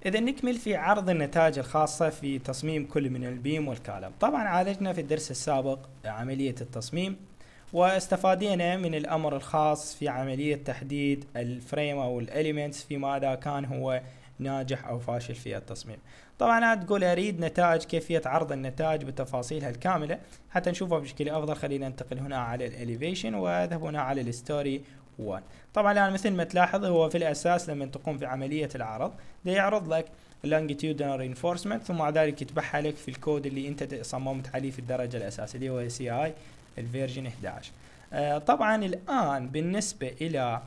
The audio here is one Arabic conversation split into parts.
إذا نكمل في عرض النتائج الخاصة في تصميم كل من البيم والكالم. طبعا عالجنا في الدرس السابق عملية التصميم، واستفادينا من الأمر الخاص في عملية تحديد الفريم أو الإليمنتس فيما إذا كان هو ناجح أو فاشل في التصميم. طبعا تقول أريد نتائج، كيفية عرض النتائج بتفاصيلها الكاملة حتى نشوفها بشكل أفضل. خلينا ننتقل هنا على الإليفيشن وأذهب هنا على الستوري 1. طبعا الآن مثل ما تلاحظ هو في الأساس لما تقوم بعملية العرض ده يعرض لك longitudinal reinforcement، ثم بعد ذلك يتبعها لك في الكود اللي انت صممت عليه في الدرجة الأساسية اللي هو CI الفيرجن 11. طبعا الآن بالنسبة إلى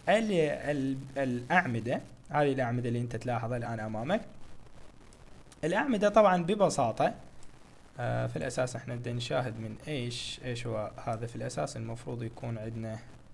الأعمدة، هذه الأعمدة اللي انت تلاحظها الآن أمامك. الأعمدة طبعا ببساطة في الأساس احنا بدنا نشاهد من ايش هو هذا. في الأساس المفروض يكون عندنا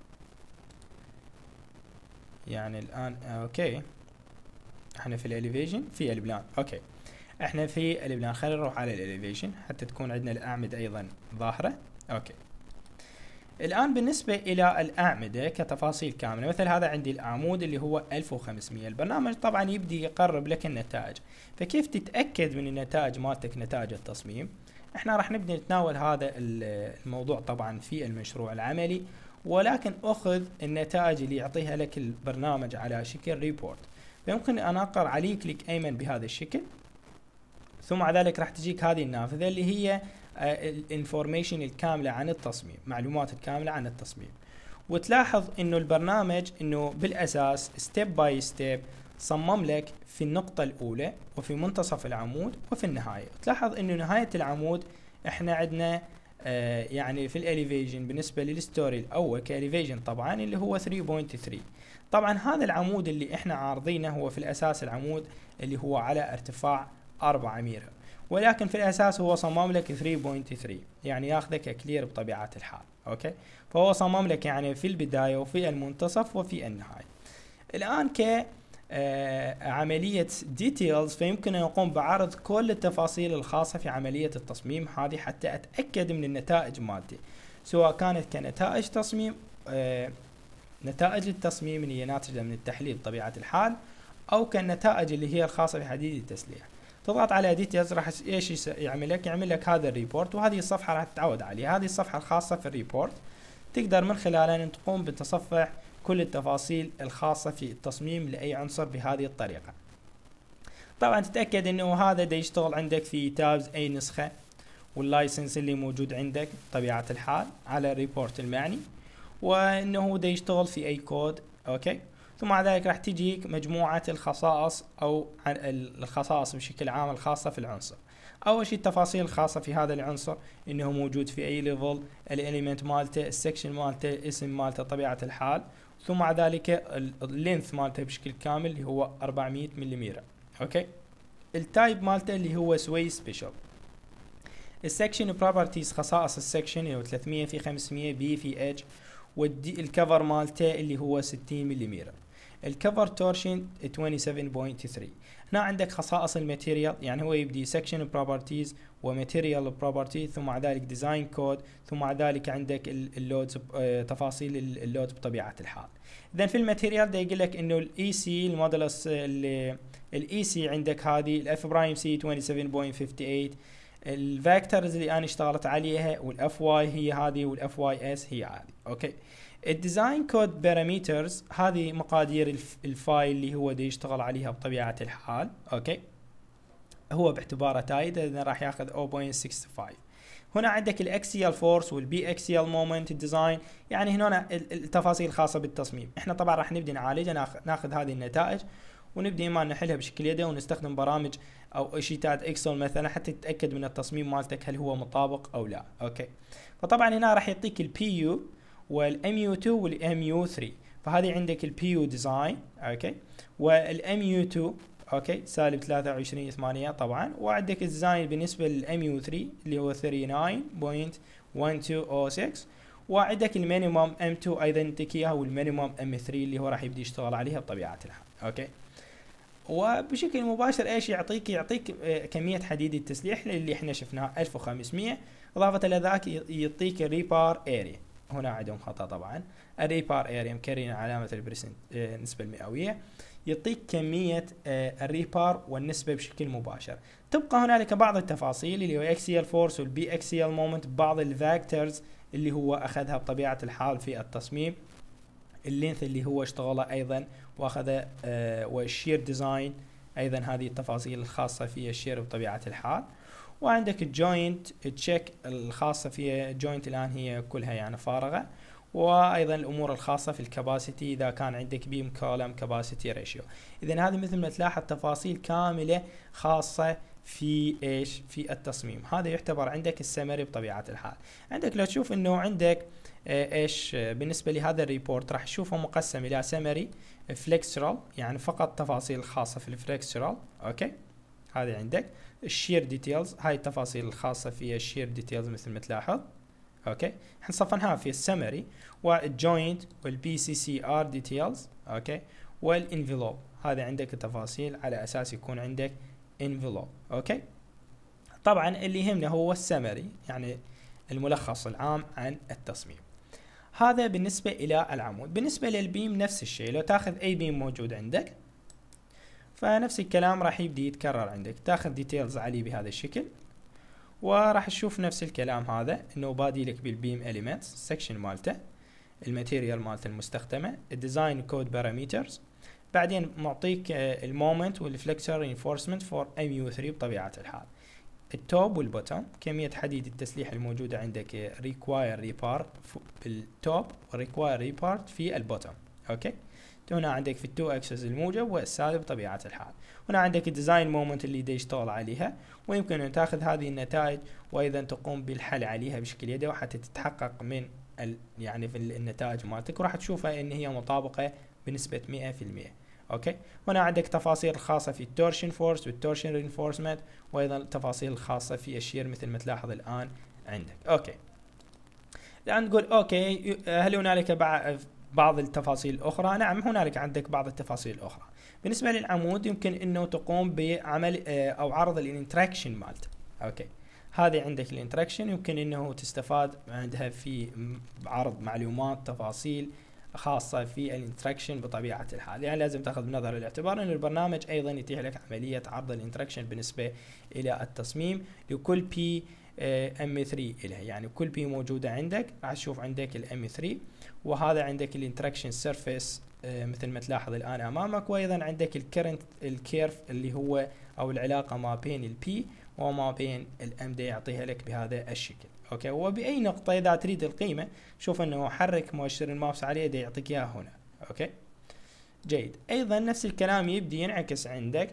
يعني الآن اوكي احنا في الاليفيشن في البلان. اوكي احنا في البلان، خلينا نروح على الاليفيشن حتى تكون عندنا الأعمدة ايضا ظاهرة. اوكي الآن بالنسبة إلى الأعمدة كتفاصيل كاملة، مثل هذا عندي العمود اللي هو 1500. البرنامج طبعا يبدي يقرب لك النتائج، فكيف تتأكد من النتائج مالتك نتائج التصميم؟ احنا راح نبدأ نتناول هذا الموضوع طبعا في المشروع العملي، ولكن أخذ النتائج اللي يعطيها لك البرنامج على شكل ريبورت. فيمكن أن أقر عليه كليك أيمن بهذا الشكل، ثم على ذلك راح تجيك هذه النافذة اللي هي الانفورميشن الكاملة عن التصميم، معلومات الكاملة عن التصميم. وتلاحظ انه البرنامج انه بالاساس ستيب باي ستيب صمم لك في النقطة الاولى وفي منتصف العمود وفي النهاية. تلاحظ انه نهاية العمود احنا عندنا يعني في الاليفيشن بالنسبة للستوري الاول كاليفيشن طبعا اللي هو 3.3. طبعا هذا العمود اللي احنا عارضينه هو في الاساس العمود اللي هو على ارتفاع 4 متر، ولكن في الاساس هو صمم لك 3.3 يعني ياخذك كلير بطبيعة الحال. اوكي فهو صمم لك يعني في البداية وفي المنتصف وفي النهاية. الان عملية ديتيلز فيمكن ان يقوم بعرض كل التفاصيل الخاصة في عملية التصميم هذه حتى اتأكد من النتائج مالتي، سواء كانت كنتائج تصميم نتائج التصميم اللي هي ناتجة من التحليل بطبيعة الحال، او كالنتائج اللي هي الخاصة بحديد التسليح. تضغط على ديتيلز راح ايش يعمل لك هذا الريبورت، وهذه الصفحة راح تتعود عليها. هذه الصفحة الخاصة في الريبورت تقدر من خلالها ان تقوم بتصفح كل التفاصيل الخاصة في التصميم لأي عنصر بهذه الطريقة. طبعا تتأكد انه هذا دا يشتغل عندك في تابز اي نسخة، واللايسنس اللي موجود عندك بطبيعة الحال على الريبورت المعني، وانه دا يشتغل في اي كود. اوكي ثم بعد ذلك راح تجيك مجموعة الخصائص او الخصائص بشكل عام الخاصة في العنصر. اول شيء التفاصيل الخاصة في هذا العنصر، انه موجود في اي ليفل، الاليمنت مالته، السكشن مالته، الاسم مالته طبيعة الحال، ثم بعد ذلك اللينث مالته بشكل كامل اللي هو 400 ملم. اوكي التايب مالته اللي هو سوي سبيشال. السكشن بروبرتيز خصائص السكشن اللي هو 300 في 500 بي في اتش، والكفر مالته اللي هو 60 ملم. الكفر تورشن 27.3. هنا عندك خصائص الماتيريال، يعني هو يبدي سكشن بروبرتيز وماتيريال بروبرتي، ثم بعد ذلك ديزاين كود، ثم بعد ذلك عندك اللود تفاصيل اللود بطبيعه الحال. اذا في الماتيريال ده يقول لك انه الاي سي المودلس الاي سي عندك هذه الاف برايم سي 27.58. الفاكتورز اللي انا اشتغلت عليها والاف واي هي هذه والاف واي اس هي هذه. اوكي الديزاين كود بارامترز هذه مقادير الفايل اللي هو دي يشتغل عليها بطبيعة الحال. اوكي هو باعتباره تايد اذا راح ياخذ 0.65. هنا عندك الاكسيال فورس والبي اكسيال مومنت الديزاين، يعني هنا التفاصيل الخاصة بالتصميم. احنا طبعا راح نبدي نعالجها، ناخذ هذه النتائج ونبدي ما نحلها بشكل يدوي، ونستخدم برامج او شيتات اكسل مثلا حتى تتاكد من التصميم مالتك هل هو مطابق او لا. اوكي فطبعا هنا راح يعطيك البي يو والام يو 2 والام يو 3. فهذه عندك البي يو ديزاين اوكي، والام يو 2 اوكي سالب 23.8 طبعا، وعندك الديزاين بالنسبه للام يو 3 اللي هو 39.1206، وعندك المينيمم ام 2 ايضا يعطيك اياها، والمينيمم ام 3 اللي هو راح يبدي يشتغل عليها بطبيعه الحال. اوكي وبشكل مباشر ايش يعطيك كميه حديد التسليح اللي احنا شفناه 1500. اضافه الى ذاك يعطيك الريبار اريا، هنا عندهم خطا طبعا، الريبار اريا مكررين علامه البرسنت النسبه المئويه، يعطيك كمية الريبار والنسبة بشكل مباشر. تبقى هنالك بعض التفاصيل اللي هو اكسيال فورس والبي اكسيال مومنت، بعض الفاكتورز اللي هو اخذها بطبيعة الحال في التصميم، اللينث اللي هو اشتغله ايضا واخذ والشير ديزاين ايضا هذه التفاصيل الخاصة في الشير بطبيعة الحال. وعندك الجوينت تشيك الخاصة في الجوينت الان هي كلها يعني فارغة، وايضا الامور الخاصة في الكباسيتي اذا كان عندك بيم كولم كباسيتي ريشيو. اذا هذه مثل ما تلاحظ تفاصيل كاملة خاصة في ايش في التصميم. هذا يعتبر عندك السمري بطبيعة الحال. عندك لو تشوف انه عندك ايش بالنسبة لهذا الريبورت راح تشوفه مقسم الى سمري فليكسرال، يعني فقط تفاصيل خاصة في الفليكسرال. اوكي، هذه عندك الشير ديتيلز، هاي التفاصيل الخاصة في الشير ديتيلز مثل ما تلاحظ. اوكي، احنا صفناها في السمري، والجوينت والبي سي سي ار ديتيلز. اوكي، والانفلوب هذا عندك التفاصيل على اساس يكون عندك انفلوب. اوكي، طبعا اللي يهمنا هو السمري يعني الملخص العام عن التصميم. هذا بالنسبة الى العمود. بالنسبة للبيم نفس الشيء، لو تاخذ اي بيم موجود عندك فنفس الكلام راح يبدي يتكرر عندك، تاخذ ديتيلز عليه بهذا الشكل، وراح تشوف نفس الكلام هذا انه بادي لك بالبيم اليمنتس السكشن مالته، الماتيريال مالته المستخدمه، الديزاين كود بارامترز، بعدين معطيك المومنت والفلكسر رينفورسمنت فور ام يو 3 بطبيعه الحال، التوب والبوتوم، كميه حديد التسليح الموجوده عندك ريكواير ريبارت بالتوب وريكواير ريبارت في البوتوم. اوكي، هنا عندك في التو اكسس الموجب والسالب بطبيعه الحال. هنا عندك الديزاين مومنت اللي دا يشتغل عليها، ويمكن ان تاخذ هذه النتائج وايضا تقوم بالحل عليها بشكل يدوي حتى تتحقق من يعني في النتائج مالتك، وراح تشوفها ان هي مطابقه بنسبه 100%. اوكي، هنا عندك تفاصيل خاصه في التورشن فورس والتورشن رينفورسمنت، وايضا التفاصيل الخاصه في الشير مثل ما تلاحظ الان عندك. اوكي، الان نقول اوكي هل هنالك بعض التفاصيل الأخرى؟ نعم، هنالك عندك بعض التفاصيل الأخرى. بالنسبة للعمود يمكن أنه تقوم بعمل أو عرض الانتراكشن مالته. أوكي، هذه عندك الانتراكشن، يمكن أنه تستفاد عندها في عرض معلومات تفاصيل خاصة في الانتراكشن بطبيعة الحال. يعني لازم تأخذ بنظر الاعتبار أن البرنامج أيضا يتيح لك عملية عرض الانتراكشن بالنسبة إلى التصميم لكل بي ام 3 إلها، يعني كل بي موجودة عندك راح تشوف عندك الام 3، وهذا عندك الانتراكشن سيرفيس مثل ما تلاحظ الآن أمامك، وأيضا عندك الكرنت الكيرف اللي هو أو العلاقة ما بين البي وما بين الام دي يعطيها لك بهذا الشكل. اوكي، وبأي نقطة إذا تريد القيمة شوف أنه حرك مؤشر الماوس عليه دي يعطيك إياها هنا. اوكي، جيد. أيضا نفس الكلام يبدي ينعكس عندك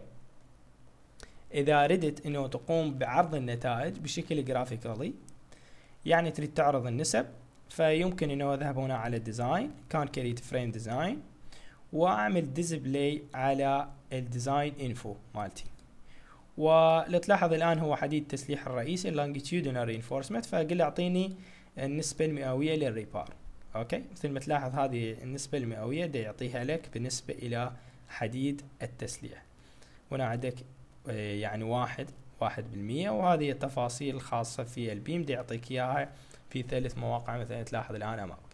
إذا ردت أنه تقوم بعرض النتائج بشكل جرافيكالي، يعني تريد تعرض النسب، فيمكن انه اذهب هنا على الديزاين، كان كريت فريم ديزاين، واعمل ديسبلاي على الديزاين انفو مالتي، ولو تلاحظ الان هو حديد التسليح الرئيسي اللونجيتيودنال رينفورسمنت، فقل اعطيني النسبة المئوية للريبار. اوكي، مثل ما تلاحظ هذه النسبة المئوية دا يعطيها لك بالنسبة الى حديد التسليح. هنا عندك يعني 1%، وهذه التفاصيل الخاصة في البيم دي يعطيك اياها في 3 مواقع مثل تلاحظ الان امامك.